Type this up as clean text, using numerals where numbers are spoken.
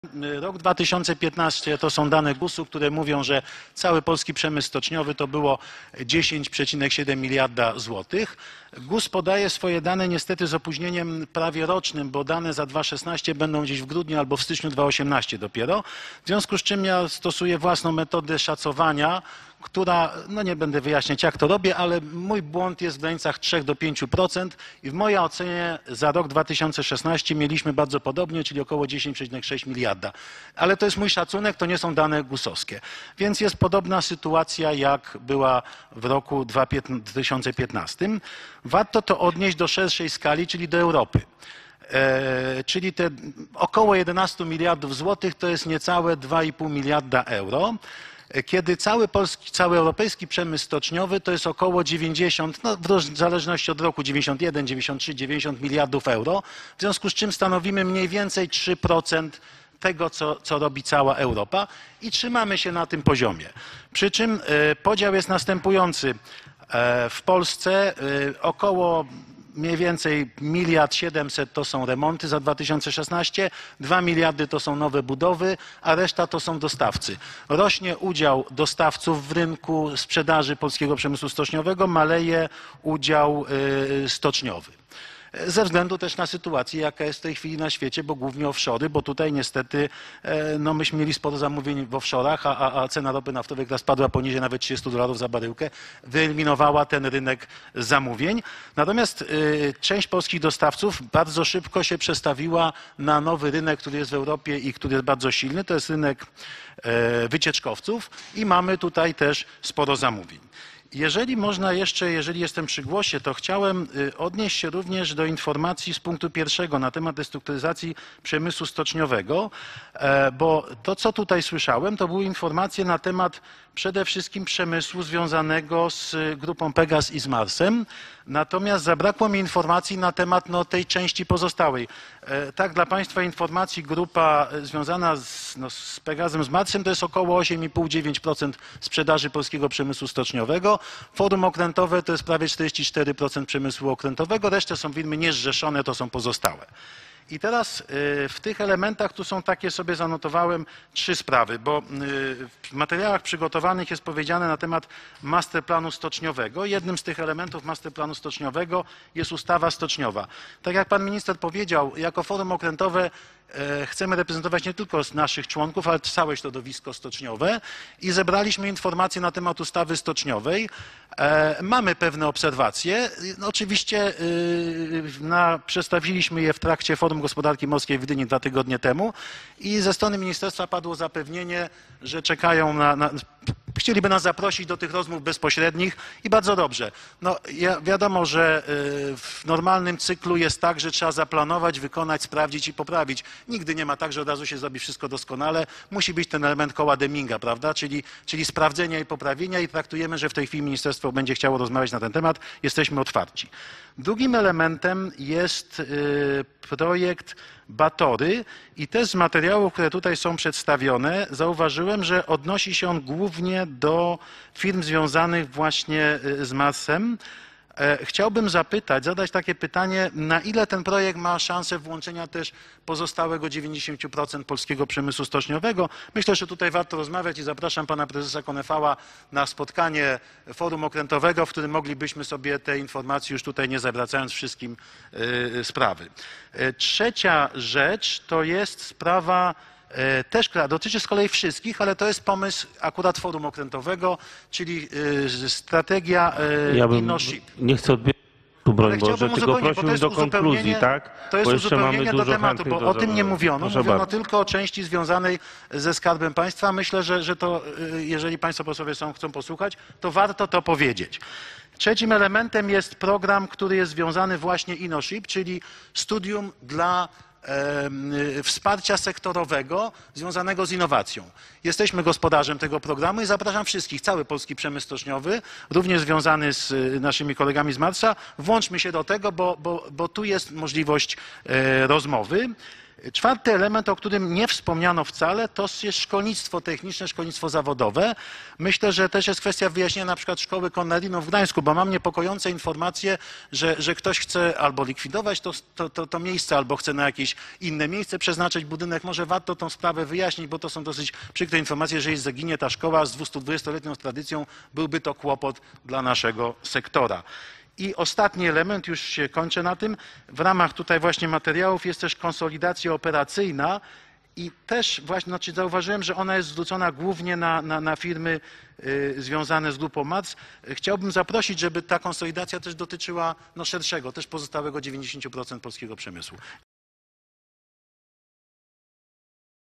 Rok 2015 to są dane GUS-u, które mówią, że cały polski przemysł stoczniowy to było 10,7 miliarda złotych. GUS podaje swoje dane niestety z opóźnieniem prawie rocznym, bo dane za 2016 będą gdzieś w grudniu albo w styczniu 2018 dopiero. W związku z czym ja stosuję własną metodę szacowania, która, no nie będę wyjaśniać jak to robię, ale mój błąd jest w granicach 3 do 5% i w mojej ocenie za rok 2016 mieliśmy bardzo podobnie, czyli około 10,6 miliarda. Ale to jest mój szacunek, to nie są dane GUS-owskie. Więc jest podobna sytuacja jak była w roku 2015. Warto to odnieść do szerszej skali, czyli do Europy. Czyli te około 11 miliardów złotych to jest niecałe 2,5 miliarda euro. Kiedy cały europejski przemysł stoczniowy to jest około 90, no w zależności od roku 91, 93, 90 miliardów euro, w związku z czym stanowimy mniej więcej 3% tego, co robi cała Europa i trzymamy się na tym poziomie. Przy czym podział jest następujący. W Polsce około mniej więcej 1,7 mld to są remonty za 2016, 2 miliardy to są nowe budowy, a reszta to są dostawcy. Rośnie udział dostawców w rynku sprzedaży polskiego przemysłu stoczniowego, maleje udział stoczniowy. Ze względu też na sytuację, jaka jest w tej chwili na świecie, bo głównie offshore'y, bo tutaj niestety no myśmy mieli sporo zamówień w offshore'ach, a cena ropy naftowej, która spadła poniżej nawet $30 za baryłkę, wyeliminowała ten rynek zamówień. Natomiast część polskich dostawców bardzo szybko się przestawiła na nowy rynek, który jest w Europie i który jest bardzo silny. To jest rynek wycieczkowców i mamy tutaj też sporo zamówień. Jeżeli można jeszcze, jeżeli jestem przy głosie, to chciałem odnieść się również do informacji z punktu pierwszego na temat restrukturyzacji przemysłu stoczniowego, bo to, co tutaj słyszałem, to były informacje na temat przede wszystkim przemysłu związanego z grupą Pegas i z Marsem, natomiast zabrakło mi informacji na temat tej części pozostałej. Tak, dla Państwa informacji, grupa związana z Pegasem, z Marsem to jest około 8,5–9% sprzedaży polskiego przemysłu stoczniowego. Forum okrętowe to jest prawie 44% przemysłu okrętowego, resztę są firmy niezrzeszone, to są pozostałe. I teraz w tych elementach tu są takie, sobie zanotowałem 3 sprawy, bo w materiałach przygotowanych jest powiedziane na temat masterplanu stoczniowego. Jednym z tych elementów masterplanu stoczniowego jest ustawa stoczniowa. Tak jak pan minister powiedział, jako forum okrętowe chcemy reprezentować nie tylko naszych członków, ale całe środowisko stoczniowe i zebraliśmy informacje na temat ustawy stoczniowej. Mamy pewne obserwacje. Oczywiście przedstawiliśmy je w trakcie Forum Gospodarki Morskiej w Gdyni 2 tygodnie temu i ze strony ministerstwa padło zapewnienie, że czekają chcieliby nas zaprosić do tych rozmów bezpośrednich i bardzo dobrze. No, wiadomo, że w normalnym cyklu jest tak, że trzeba zaplanować, wykonać, sprawdzić i poprawić. Nigdy nie ma tak, że od razu się zrobi wszystko doskonale. Musi być ten element koła Deminga, prawda? Czyli sprawdzenia i poprawienia i traktujemy, że w tej chwili ministerstwo będzie chciało rozmawiać na ten temat. Jesteśmy otwarci. Drugim elementem jest projekt Batory i też z materiałów, które tutaj są przedstawione, zauważyłem, że odnosi się on głównie do firm związanych właśnie z Marsem. Chciałbym zadać takie pytanie, na ile ten projekt ma szansę włączenia też pozostałego 90% polskiego przemysłu stoczniowego. Myślę, że tutaj warto rozmawiać i zapraszam pana prezesa Konefała na spotkanie forum okrętowego, w którym moglibyśmy sobie te informacje już tutaj nie zawracając wszystkim sprawy. Trzecia rzecz to jest sprawa też, która dotyczy z kolei wszystkich, ale to jest pomysł akurat forum okrętowego, czyli strategia InnoShip. Nie chcę odbierać, broń Boże, tylko prosiłbym do konkluzji, tak? To jest uzupełnienie do tematu, bo o tym nie mówiono. Mówiono bardzo. tylko o części związanej ze Skarbem Państwa. Myślę, że to, jeżeli Państwo posłowie chcą posłuchać, to warto to powiedzieć. Trzecim elementem jest program, który jest związany właśnie InnoShip, czyli studium dla wsparcia sektorowego związanego z innowacją. Jesteśmy gospodarzem tego programu i zapraszam wszystkich, cały polski przemysł stoczniowy, również związany z naszymi kolegami z Marsa. Włączmy się do tego, bo tu jest możliwość rozmowy. Czwarty element, o którym nie wspomniano wcale, to jest szkolnictwo techniczne, szkolnictwo zawodowe. Myślę, że też jest kwestia wyjaśnienia na przykład szkoły Konradinów w Gdańsku, bo mam niepokojące informacje, że ktoś chce albo likwidować to miejsce, albo chce na jakieś inne miejsce przeznaczyć budynek. Może warto tą sprawę wyjaśnić, bo to są dosyć przykre informacje, że jeżeli zaginie ta szkoła z 220-letnią tradycją, byłby to kłopot dla naszego sektora. I ostatni element, już się kończę na tym, w ramach tutaj właśnie materiałów jest też konsolidacja operacyjna i też właśnie, znaczy zauważyłem, że ona jest zwrócona głównie na firmy związane z grupą MAC. Chciałbym zaprosić, żeby ta konsolidacja też dotyczyła szerszego, też pozostałego 90% polskiego przemysłu.